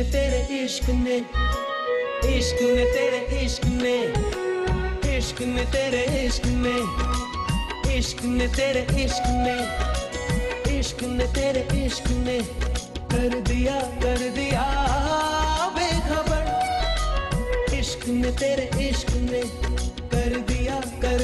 ने तेरे इश्क ने, इश्क ने तेरे इश्क ने, इश्क ने तेरे इश्क ने, इश्क ने तेरे इश्क ने, इश्क ने तेरे इश्क ने कर दिया बेखबर। इश्क ने तेरे इश्क ने कर दिया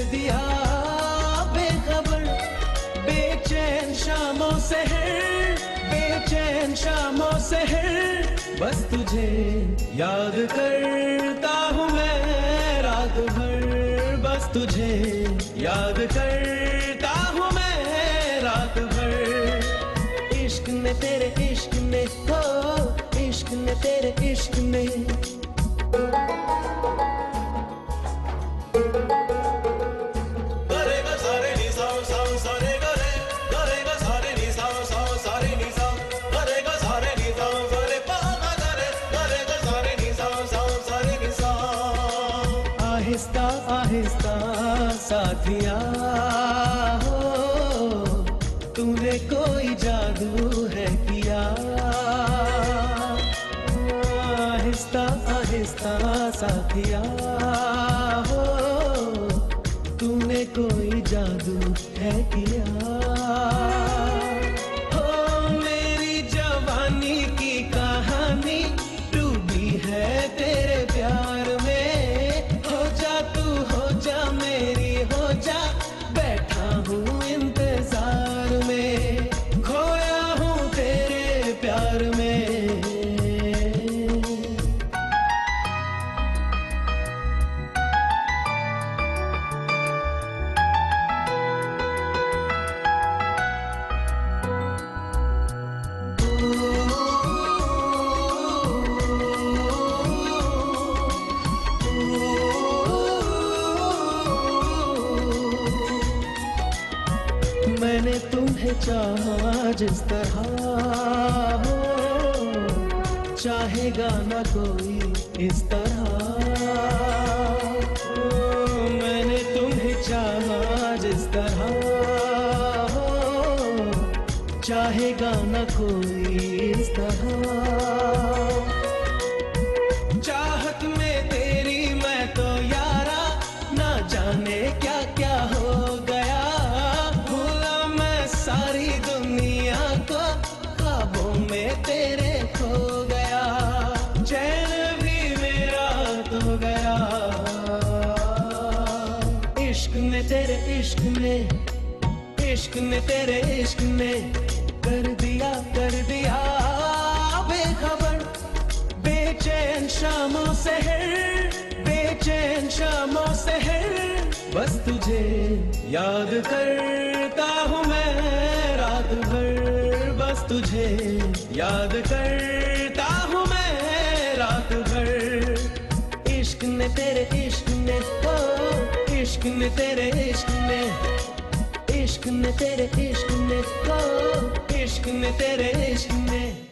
बेखबर। बेचैन शामों से है, बेचैन शामों से है, बस तुझे याद करता हूँ मैं रात भर। बस तुझे याद करता हूँ मैं रात भर। इश्क ने तेरे इश्क ने, हो इश्क ने तेरे इश्क ने। आहिस्ता आहिस्ता साथिया हो, तूने कोई जादू है किया। आहिस्ता आहिस्ता साथिया हो, तूने कोई जादू है किया। हो मेरी जवानी की कहानी डूबी है तेरे प्यार में। मेरी हो जा, बैठा हूँ इंतजार में, खोया हूँ तेरे प्यार में। मैंने तुम्हें चाहा जिस तरह हो, चाहेगा ना कोई इस तरह। मैंने तुम्हें चाहा जिस तरह हो, चाहेगा ना कोई इस तरह। चाहत में तेरी मैं तो यारा, ना जाने क्या क्या हो गया। सारी दुनिया को ख्वाबों में तेरे खो गया, चैन भी मेरा तो गया। इश्क ने तेरे इश्क ने, इश्क ने तेरे इश्क ने कर दिया बेखबर। बेचैन शामों से है, बेचैन शामों से है, बस तुझे याद करता हूँ मैं रात भर। बस तुझे याद करता हूँ मैं रात भर। इश्क ने तेरे इश्क ने, हो इश्क ने तेरे इश्क ने, इश्क ने तेरे इश्क ने, हो इश्क ने तेरे इश्क ने।